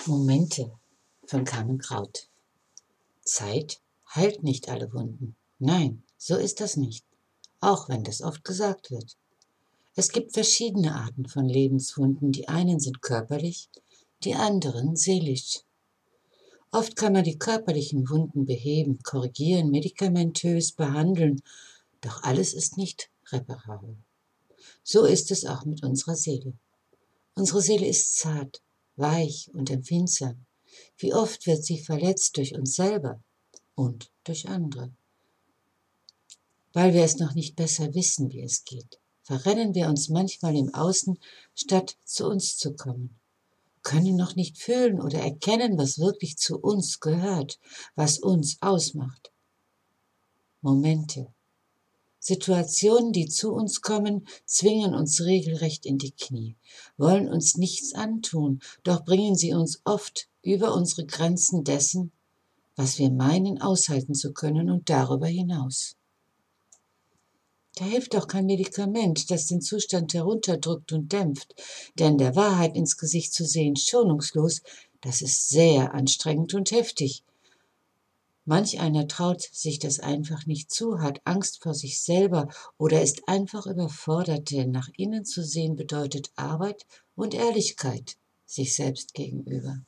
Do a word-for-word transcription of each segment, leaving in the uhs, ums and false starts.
Momente von Carmen Kraut. Zeit heilt nicht alle Wunden. Nein, so ist das nicht, auch wenn das oft gesagt wird. Es gibt verschiedene Arten von Lebenswunden. Die einen sind körperlich, die anderen seelisch. Oft kann man die körperlichen Wunden beheben, korrigieren, medikamentös behandeln, doch alles ist nicht reparabel. So ist es auch mit unserer Seele. Unsere Seele ist zart, weich und empfindsam. Wie oft wird sie verletzt durch uns selber und durch andere. Weil wir es noch nicht besser wissen, wie es geht, verrennen wir uns manchmal im Außen, statt zu uns zu kommen, können noch nicht fühlen oder erkennen, was wirklich zu uns gehört, was uns ausmacht. Momente, Situationen, die zu uns kommen, zwingen uns regelrecht in die Knie, wollen uns nichts antun, doch bringen sie uns oft über unsere Grenzen dessen, was wir meinen aushalten zu können und darüber hinaus. Da hilft auch kein Medikament, das den Zustand herunterdrückt und dämpft, denn der Wahrheit ins Gesicht zu sehen, schonungslos, das ist sehr anstrengend und heftig. Manch einer traut sich das einfach nicht zu, hat Angst vor sich selber oder ist einfach überfordert, denn nach innen zu sehen bedeutet Arbeit und Ehrlichkeit sich selbst gegenüber.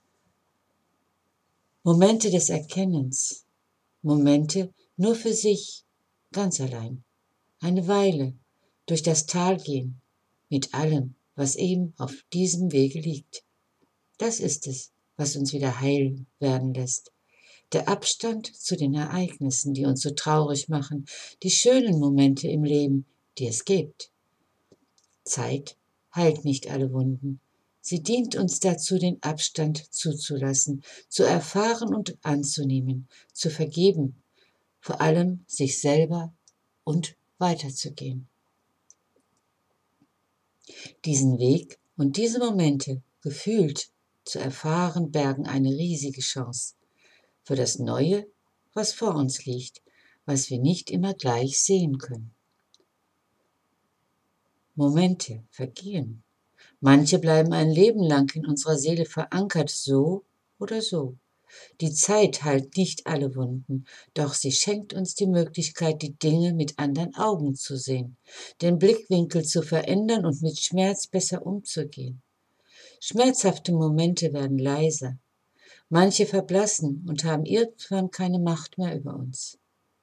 Momente des Erkennens, Momente nur für sich, ganz allein, eine Weile durch das Tal gehen, mit allem, was eben auf diesem Wege liegt. Das ist es, was uns wieder heil werden lässt. Der Abstand zu den Ereignissen, die uns so traurig machen, die schönen Momente im Leben, die es gibt. Zeit heilt nicht alle Wunden. Sie dient uns dazu, den Abstand zuzulassen, zu erfahren und anzunehmen, zu vergeben, vor allem sich selber und weiterzugehen. Diesen Weg und diese Momente gefühlt zu erfahren, bergen eine riesige Chance für das Neue, was vor uns liegt, was wir nicht immer gleich sehen können. Momente vergehen. Manche bleiben ein Leben lang in unserer Seele verankert, so oder so. Die Zeit heilt nicht alle Wunden, doch sie schenkt uns die Möglichkeit, die Dinge mit anderen Augen zu sehen, den Blickwinkel zu verändern und mit Schmerz besser umzugehen. Schmerzhafte Momente werden leiser. Manche verblassen und haben irgendwann keine Macht mehr über uns.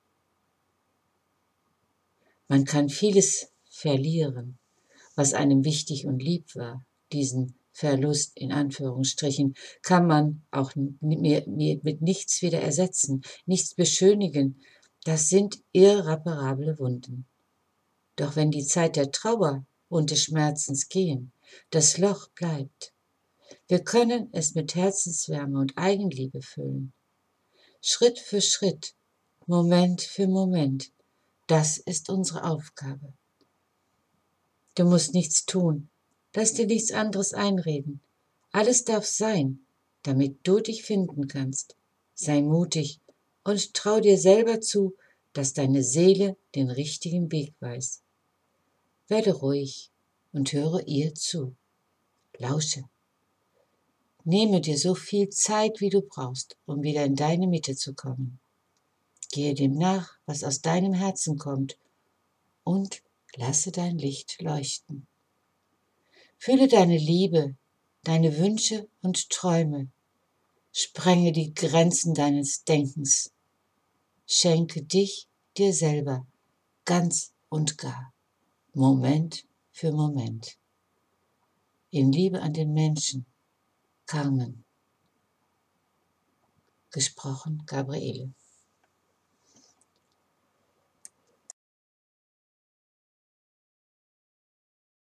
Man kann vieles verlieren, was einem wichtig und lieb war. Diesen Verlust in Anführungsstrichen kann man auch mit nichts wieder ersetzen, nichts beschönigen. Das sind irreparable Wunden. Doch wenn die Zeit der Trauer und des Schmerzens gehen, das Loch bleibt. Wir können es mit Herzenswärme und Eigenliebe füllen. Schritt für Schritt, Moment für Moment. Das ist unsere Aufgabe. Du musst nichts tun. Lass dir nichts anderes einreden. Alles darf sein, damit du dich finden kannst. Sei mutig und trau dir selber zu, dass deine Seele den richtigen Weg weiß. Werde ruhig und höre ihr zu. Lausche. Nehme dir so viel Zeit, wie du brauchst, um wieder in deine Mitte zu kommen. Gehe dem nach, was aus deinem Herzen kommt, und lasse dein Licht leuchten. Fühle deine Liebe, deine Wünsche und Träume. Sprenge die Grenzen deines Denkens. Schenke dich dir selber, ganz und gar, Moment für Moment. In Liebe an den Menschen, Carmen. Gesprochen Gabriele.